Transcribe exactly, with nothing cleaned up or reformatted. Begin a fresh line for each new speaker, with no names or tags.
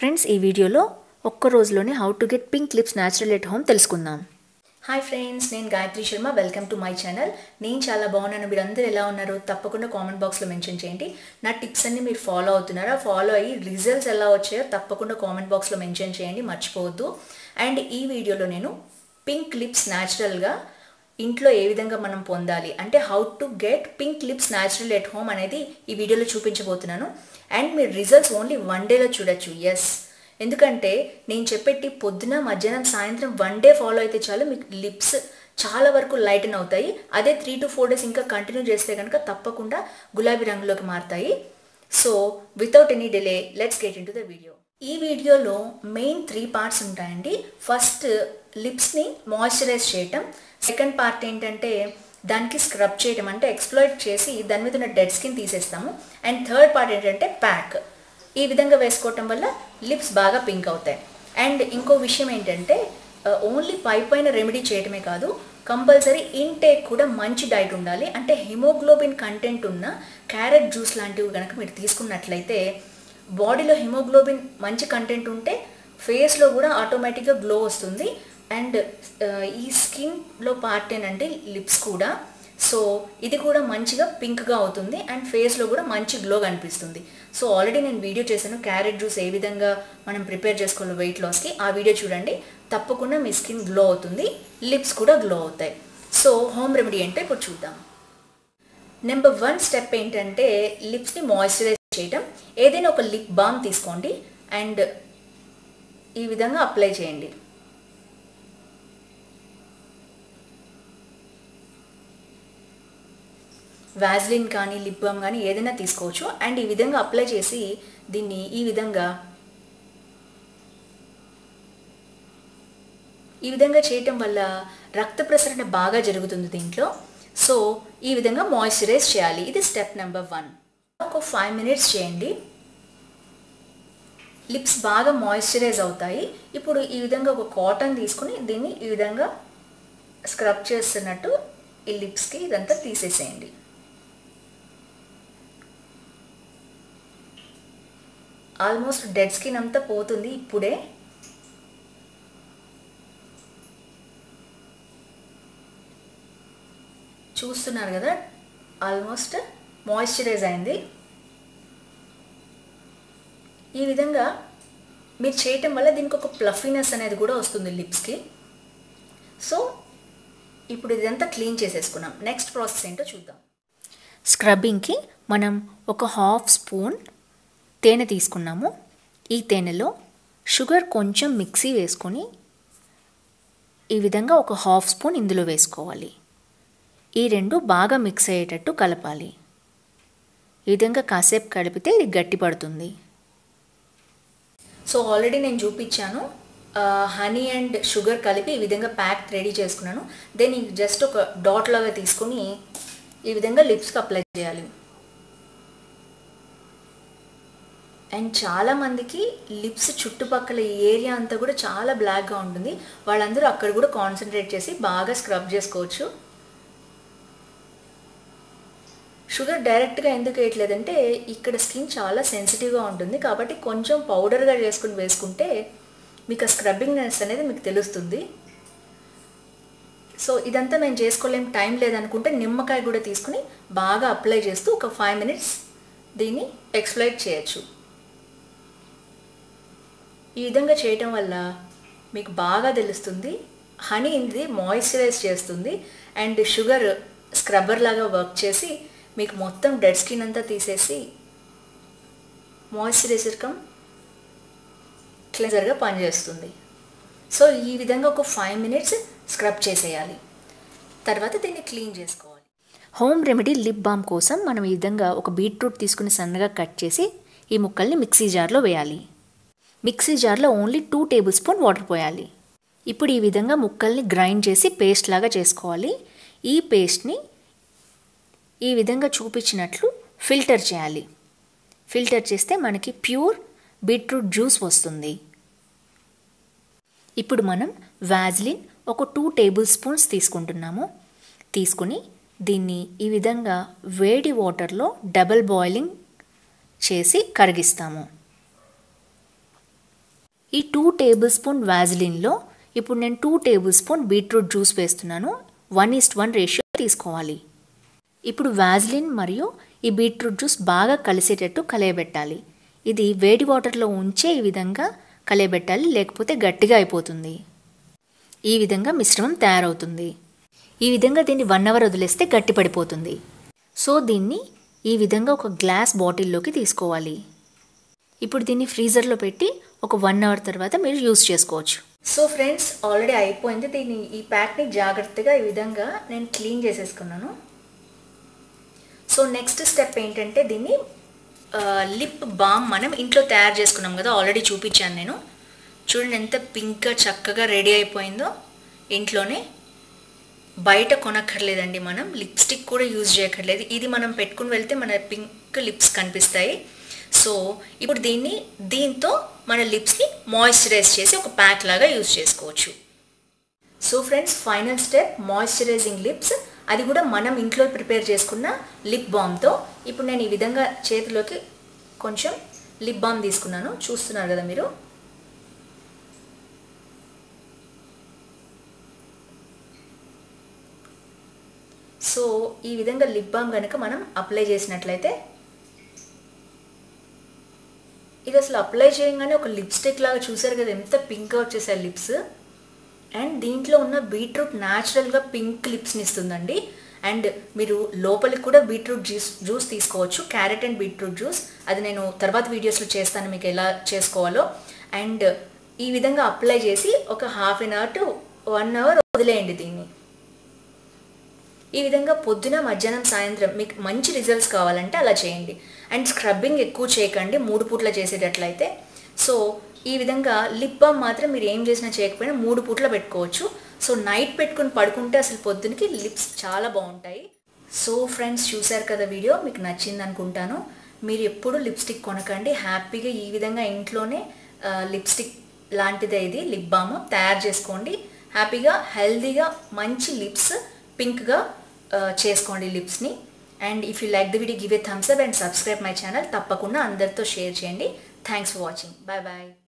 Friends ఈ వీడియోలో ఒక్క రోజులోనే how to get pink lips natural at home తెలుసుకుందాం. హాయ్ ఫ్రెండ్స్, నేను Gayathri Sharma. Welcome to my channel. నేను చాలా బాగున్నాను. మీరు అందరూ ఎలా ఉన్నారు? తప్పకుండా కామెంట్ బాక్స్లో మెన్షన్ చేయండి. నా టిప్స్ అన్ని మీరు ఫాలో అవుతున్నారా? ఫాలో అయ్యి రిజల్ట్స్ ఎలా వచ్చాయో తప్పకుండా కామెంట్ బాక్స్లో మెన్షన్ చేయండి, మర్చిపోవద్దు. అండ్ ఈ వీడియోలో నేను పింక్ లిప్స్ న్యాచురల్గా ఇంట్లో ఏ విధంగా మనం పొందాలి అంటే how to get pink lips natural at home అనేది ఈ వీడియోలో చూపించబోతున్నాను. అండ్ మీరు రిజల్ట్స్ ఓన్లీ వన్ డేలో చూడొచ్చు. ఎస్, ఎందుకంటే నేను చెప్పేటి పొద్దున, మధ్యాహ్నం, సాయంత్రం వన్ డే ఫాలో అయితే చాలు మీకు లిప్స్ చాలా వరకు లైటన్ అవుతాయి. అదే త్రీ టు ఫోర్ డేస్ ఇంకా కంటిన్యూ చేస్తే కనుక తప్పకుండా గులాబీ రంగులోకి మారుతాయి. So without any delay let's get into the video. ఈ వీడియోలో మెయిన్ త్రీ పార్ట్స్ ఉంటాయండి. ఫస్ట్ లిప్స్ని మాయిశ్చరైజ్ చేయటం, సెకండ్ పార్ట్ ఏంటంటే దానికి స్క్రబ్ చేయడం అంటే ఎక్స్ప్లోయిట్ చేసి దాని మీద ఉన్న డెడ్ స్కిన్ తీసేస్తాము. అండ్ థర్డ్ పార్ట్ ఏంటంటే ప్యాక్. ఈ విధంగా వేసుకోవటం వల్ల లిప్స్ బాగా పింక్ అవుతాయి. అండ్ ఇంకో విషయం ఏంటంటే ఓన్లీ పై పైన రెమెడీ చేయటమే కాదు, కంపల్సరీ ఇంటేక్ కూడా మంచి డైట్ ఉండాలి. అంటే హిమోగ్లోబిన్ కంటెంట్ ఉన్న క్యారెట్ జ్యూస్ లాంటివి కనుక మీరు తీసుకున్నట్లయితే బాడీలో హిమోగ్లోబిన్ మంచి కంటెంట్ ఉంటే ఫేస్లో కూడా ఆటోమేటిక్గా గ్లో వస్తుంది. అండ్ ఈ స్కిన్లో పార్ట్ ఏంటంటే లిప్స్ కూడా, సో ఇది కూడా మంచిగా పింక్గా అవుతుంది అండ్ ఫేస్లో కూడా మంచి గ్లో కనిపిస్తుంది. సో ఆల్రెడీ నేను వీడియో చేశాను క్యారెట్ జ్యూస్ ఏ విధంగా మనం ప్రిపేర్ చేసుకోవాలి వెయిట్ లాస్కి. ఆ వీడియో చూడండి, తప్పకుండా మీ స్కిన్ గ్లో అవుతుంది, లిప్స్ కూడా గ్లో అవుతాయి. సో హోమ్ రెమెడీ ఏంటో ఇప్పుడు చూద్దాం. నెంబర్ వన్ స్టెప్ ఏంటంటే లిప్స్ని మాయిశ్చరైజ్ చేయటం. ఏదైనా ఒక లిప్ బామ్ తీసుకోండి అండ్ ఈ విధంగా అప్లై చేయండి. వ్యాజ్లిన్ కానీ లిప్ బామ్ కానీ ఏదైనా తీసుకోవచ్చు. అండ్ ఈ విధంగా అప్లై చేసి దీన్ని ఈ విధంగా ఈ విధంగా చేయటం వల్ల రక్త ప్రసరణ బాగా జరుగుతుంది దీంట్లో. సో ఈ విధంగా మాయిశ్చరైజ్ చేయాలి. ఇది స్టెప్ నెంబర్ వన్. ఒక ఫైవ్ మినిట్స్ చేయండి, లిప్స్ బాగా మాయిశ్చరైజ్ అవుతాయి. ఇప్పుడు ఈ విధంగా ఒక కాటన్ తీసుకుని దీన్ని ఈ విధంగా స్క్రబ్ చేస్తున్నట్టు ఈ లిప్స్కి ఇదంతా తీసేసేయండి. ఆల్మోస్ట్ డెడ్ స్కిన్ అంతా పోతుంది ఇప్పుడే. చూస్తున్నారు కదా, ఆల్మోస్ట్ మాయిశ్చరైజ్ అయింది. ఈ విధంగా మీరు చేయటం వల్ల దీనికి ఒక ప్లఫీనెస్ అనేది కూడా వస్తుంది లిప్స్కి. సో ఇప్పుడు ఇదంతా క్లీన్ చేసేసుకున్నాం. నెక్స్ట్ ప్రాసెస్ ఏంటో చూద్దాం. స్క్రబ్బింగ్కి మనం ఒక హాఫ్ స్పూన్ తేనె తీసుకున్నాము. ఈ తేనెలో షుగర్ కొంచెం మిక్సీ వేసుకొని ఈ విధంగా ఒక హాఫ్ స్పూన్ ఇందులో వేసుకోవాలి. ఈ రెండు బాగా మిక్స్ అయ్యేటట్టు కలపాలి. ఈ విధంగా కాసేపు కలిపితే ఇది గట్టి పడుతుంది. సో ఆల్రెడీ నేను చూపించాను, హనీ అండ్ షుగర్ కలిపి ఈ విధంగా ప్యాక్ రెడీ చేసుకున్నాను. దీన్ని జస్ట్ ఒక డాట్ లాగా తీసుకుని ఈ విధంగా లిప్స్కి అప్లై చేయాలి. అండ్ చాలామందికి లిప్స్ చుట్టుపక్కల ఏరియా అంతా కూడా చాలా బ్లాక్గా ఉంటుంది. వాళ్ళందరూ అక్కడ కూడా కాన్సన్ట్రేట్ చేసి బాగా స్క్రబ్ చేసుకోవచ్చు. షుగర్ డైరెక్ట్గా ఎందుకు వేయట్లేదంటే ఇక్కడ స్కిన్ చాలా సెన్సిటివ్గా ఉంటుంది కాబట్టి కొంచెం పౌడర్గా చేసుకుని వేసుకుంటే మీకు ఆ స్క్రబ్బింగ్నెస్ అనేది మీకు తెలుస్తుంది. సో ఇదంతా మేము చేసుకోలేం, టైం లేదనుకుంటే నిమ్మకాయ కూడా తీసుకుని బాగా అప్లై చేస్తూ ఒక ఫైవ్ మినిట్స్ దీన్ని ఎక్స్ప్లోయిట్ చేయొచ్చు. ఈ విధంగా చేయటం వల్ల మీకు బాగా తెలుస్తుంది. హనీ ఇది మాయిశ్చరైజ్ చేస్తుంది అండ్ షుగర్ స్క్రబ్బర్ లాగా వర్క్ చేసి మీకు మొత్తం డెడ్ స్కిన్ అంతా తీసేసి మాయిశ్చరైజర్ కమ్ క్లెన్జర్గా పనిచేస్తుంది. సో ఈ విధంగా ఒక ఫైవ్ మినిట్స్ స్క్రబ్ చేసేయాలి. తర్వాత దీన్ని క్లీన్ చేసుకోవాలి. హోమ్ రెమెడీ లిప్ బామ్ కోసం మనం ఈ విధంగా ఒక బీట్రూట్ తీసుకుని సన్నగా కట్ చేసి ఈ ముక్కల్ని మిక్సీ జార్లో వేయాలి. మిక్సీ జార్లో only two tablespoon water పోయాలి. ఇప్పుడు ఈ విధంగా ముక్కల్ని గ్రైండ్ చేసి పేస్ట్ లాగా చేసుకోవాలి. ఈ పేస్ట్ని ఈ విధంగా చూపించినట్లు ఫిల్టర్ చేయాలి. ఫిల్టర్ చేస్తే మనకి ప్యూర్ బీట్రూట్ జ్యూస్ వస్తుంది. ఇప్పుడు మనం వ్యాజ్లిన్ ఒక టూ టేబుల్ స్పూన్స్ తీసుకుంటున్నాము. తీసుకుని దీన్ని ఈ విధంగా వేడి వాటర్లో డబల్ బాయిలింగ్ చేసి కరిగిస్తాము. ఈ టూ టేబుల్ స్పూన్ వ్యాజిలిన్లో ఇప్పుడు నేను two tablespoon beetroot juice వేస్తున్నాను. వన్ ఈస్ట్ వన్ రేషియో తీసుకోవాలి. ఇప్పుడు వ్యాజిలిన్ మరియు ఈ బీట్రూట్ జ్యూస్ బాగా కలిసేటట్టు కలయబెట్టాలి. ఇది వేడి వాటర్లో ఉంచే ఈ విధంగా కలయబెట్టాలి, లేకపోతే గట్టిగా అయిపోతుంది. ఈ విధంగా మిశ్రమం తయారవుతుంది. ఈ విధంగా దీన్ని వన్ అవర్ వదిలేస్తే గట్టి పడిపోతుంది. సో దీన్ని ఈ విధంగా ఒక గ్లాస్ బాటిల్లోకి తీసుకోవాలి. ఇప్పుడు దీన్ని ఫ్రీజర్లో పెట్టి ఒక వన్ అవర్ తర్వాత మీరు యూస్ చేసుకోవచ్చు. సో ఫ్రెండ్స్, ఆల్రెడీ అయిపోయింది. దీన్ని ఈ ప్యాక్ని జాగ్రత్తగా ఈ విధంగా నేను క్లీన్ చేసేసుకున్నాను. సో నెక్స్ట్ స్టెప్ ఏంటంటే దీన్ని లిప్ బామ్ మనం ఇంట్లో తయారు చేసుకున్నాం కదా, ఆల్రెడీ చూపించాను నేను. చూడండి ఎంత పింక్గా చక్కగా రెడీ అయిపోయిందో. ఇంట్లోనే బయట కొనక్కర్లేదండి, మనం లిప్స్టిక్ కూడా యూజ్ చేయక్కర్లేదు. ఇది మనం పెట్టుకుని వెళ్తే మన పింక్ లిప్స్ కనిపిస్తాయి. సో ఇప్పుడు దీన్ని దీంతో మన లిప్స్ని మాయిశ్చరైజ్ చేసి ఒక ప్యాక్ లాగా యూజ్ చేసుకోవచ్చు. So friends, final step moisturising lips. అది కూడా మనం ఇంట్లో ప్రిపేర్ చేసుకున్న లిప్ బామ్తో. ఇప్పుడు నేను ఈ విధంగా చేతిలోకి కొంచెం లిప్ బామ్ తీసుకున్నాను, చూస్తున్నారు కదా మీరు. సో ఈ విధంగా లిప్ బామ్ కనుక మనం అప్లై చేసినట్లయితే ఇది అసలు అప్లై చేయగానే ఒక లిప్స్టిక్ లాగా, చూసారు కదా ఎంత పింక్గా వచ్చేసాయి లిప్స్. అండ్ దీంట్లో ఉన్న బీట్రూట్ న్యాచురల్గా పింక్ లిప్స్ని ఇస్తుందండి. అండ్ మీరు లోపలికి కూడా బీట్రూట్ జ్యూస్ జ్యూస్ తీసుకోవచ్చు, క్యారెట్ అండ్ బీట్రూట్ జ్యూస్. అది నేను తర్వాత వీడియోస్లో చేస్తాను మీకు ఎలా చేసుకోవాలో. అండ్ ఈ విధంగా అప్లై చేసి ఒక half an hour to one hour వదిలేయండి దీన్ని. ఈ విధంగా పొద్దున, మధ్యాహ్నం, సాయంత్రం మీకు మంచి రిజల్ట్స్ కావాలంటే అలా చేయండి. అండ్ స్క్రబ్బింగ్ ఎక్కువ చేయకండి మూడు పూట్ల చేసేటట్లయితే. సో ఈ విధంగా లిప్ బామ్ మాత్రం మీరు ఏం చేసినా చేయకపోయినా మూడు పూట్ల పెట్టుకోవచ్చు. సో నైట్ పెట్టుకుని పడుకుంటే అసలు పొద్దునకి లిప్స్ చాలా బాగుంటాయి. సో ఫ్రెండ్స్, చూసారు కదా వీడియో, మీకు నచ్చింది అనుకుంటాను. మీరు ఎప్పుడు లిప్స్టిక్ కొనకండి, హ్యాపీగా ఈ విధంగా ఇంట్లోనే లిప్స్టిక్ లాంటిదే ఇది లిప్ బామ్ తయారు చేసుకోండి. హ్యాపీగా హెల్దీగా మంచి లిప్స్ పింక్గా చేసుకోండి లిప్స్ని. And if you like the video, give a thumbs up and subscribe my channel. తప్పకుండా అందరితో షేర్ చేయండి. Thanks for watching. Bye bye.